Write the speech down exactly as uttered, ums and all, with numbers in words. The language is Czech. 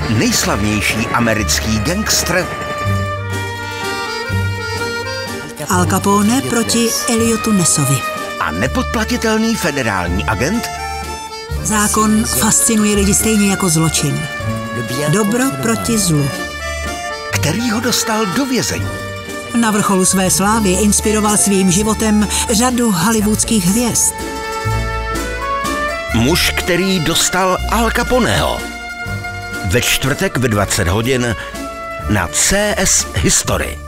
nejslavnější americký gangster Al Capone proti Elliotu Nessovi. A nepodplatitelný federální agent? Zákon fascinuje lidi stejně jako zločin. Dobro proti zlu. Který ho dostal do vězení. Na vrcholu své slávy inspiroval svým životem řadu hollywoodských hvězd. Muž, který dostal Al Caponeho. Ve čtvrtek ve dvacet hodin na C S History.